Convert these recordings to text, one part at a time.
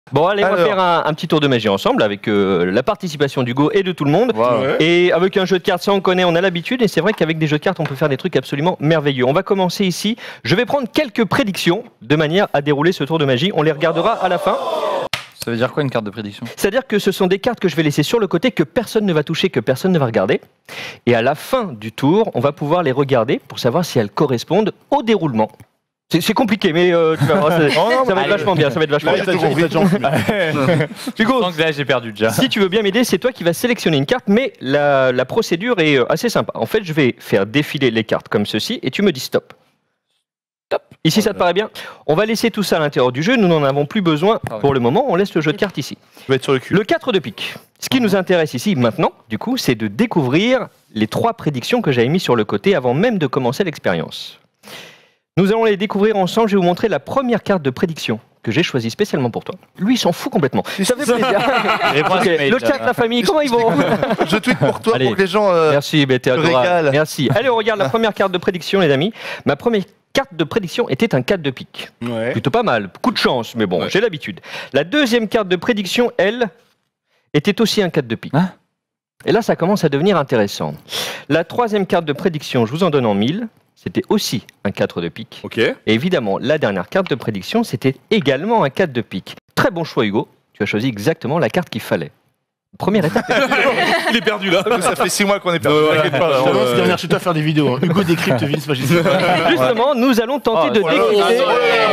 Bon, allez, on va faire un petit tour de magie ensemble avec la participation d'Hugo et de tout le monde. Wow. Et avec un jeu de cartes, ça on connaît, on a l'habitude. Et c'est vrai qu'avec des jeux de cartes, on peut faire des trucs absolument merveilleux. On va commencer ici. Je vais prendre quelques prédictions de manière à dérouler ce tour de magie. On les regardera à la fin. Ça veut dire quoi une carte de prédiction? C'est-à-dire que ce sont des cartes que je vais laisser sur le côté, que personne ne va toucher, que personne ne va regarder. Et à la fin du tour, on va pouvoir les regarder pour savoir si elles correspondent au déroulement. C'est compliqué, mais tu vas voir, ça va être vachement bien. Ça va être vachement bien. Hugo, là, j'ai perdu déjà. si tu veux bien m'aider, c'est toi qui vas sélectionner une carte, mais la procédure est assez sympa. En fait, je vais faire défiler les cartes comme ceci, et tu me dis stop. Stop. Ici, ça te paraît bien? On va laisser tout ça à l'intérieur du jeu. Nous n'en avons plus besoin pour le moment. On laisse le jeu de cartes ici. Je vais être sur le cul. Le 4 de pique. Ce qui nous intéresse ici maintenant, du coup, c'est de découvrir les 3 prédictions que j'avais mis sur le côté avant même de commencer l'expérience. Nous allons les découvrir ensemble. Je vais vous montrer la première carte de prédiction que j'ai choisie spécialement pour toi. Lui, il s'en fout complètement. Ça fait plaisir. Okay. Le chat, la famille, comment ils vont? Je tweete pour toi, allez, pour que les gens merci, t'es adorable. Merci. Allez, on regarde la première carte de prédiction, les amis. Ma première carte de prédiction était un 4 de pique. Ouais. Plutôt pas mal. Coup de chance, mais bon, j'ai l'habitude. La deuxième carte de prédiction, elle, était aussi un 4 de pique. Hein? Et là, ça commence à devenir intéressant. La troisième carte de prédiction, je vous en donne en 1000. C'était aussi un 4 de pique. Ok. Et évidemment, la dernière carte de prédiction, c'était également un 4 de pique. Très bon choix, Hugo. Tu as choisi exactement la carte qu'il fallait. Première étape. Il est perdu là. Ça fait 6 mois qu'on est perdu. T'inquiète pas. C'est dernière chute à faire des vidéos. Hugo décrypte Vince Magicien. Justement, nous allons tenter de décrypter.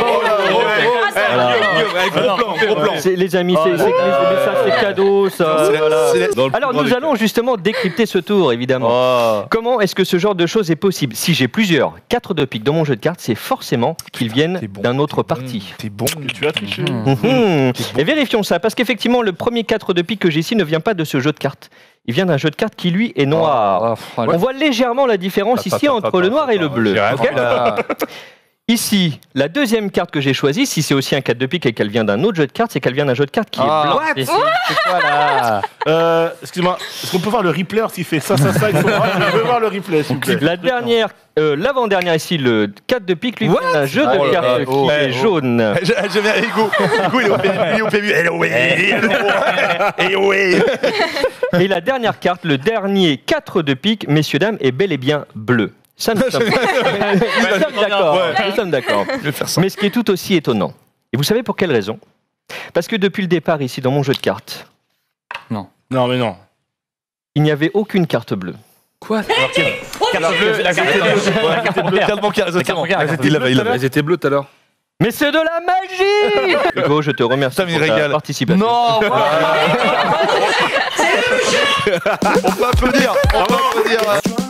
Gros plan. Les amis, c'est cadeau, ça. Alors, nous allons justement décrypter ce tour, évidemment. Comment est-ce que ce genre de choses est possible? Si j'ai plusieurs 4 de pique dans mon jeu de cartes, c'est forcément qu'ils viennent d'un autre parti. T'es bon. Tu as triché. Et vérifions ça, parce qu'effectivement, le premier 4 de pique que j'ai ici ne vient pas de ce jeu de cartes. Il vient d'un jeu de cartes qui, lui, est noir. On voit légèrement la différence ici entre le noir et le bleu. Ici, la deuxième carte que j'ai choisie, si c'est aussi un 4 de pique et qu'elle vient d'un autre jeu de cartes, c'est qu'elle vient d'un jeu de cartes qui est blanc. C'est quoi là? Excuse-moi, est-ce qu'on peut voir le replay s'il fait ça, il faut voir. Je veux voir le replay, s'il vous plaît. La dernière, l'avant-dernière ici, le 4 de pique, lui vient d'un jeu de cartes qui est jaune. J'aime bien Hugo. Hugo, il est au PMU. Et la dernière carte, le dernier 4 de pique, messieurs, dames, est bel et bien bleu. Ça, nous sommes d'accord. Nous sommes d'accord. Mais ce qui est tout aussi étonnant, et vous savez pour quelle raison? Parce que depuis le départ, ici, dans mon jeu de cartes, Non, mais non. il n'y avait aucune carte bleue. Quoi? La carte bleue. Carte bancaire, exactement. Elles étaient bleues tout à l'heure. Mais c'est de la magie! Hugo, je te remercie pour ta participation. Non! On peut applaudir.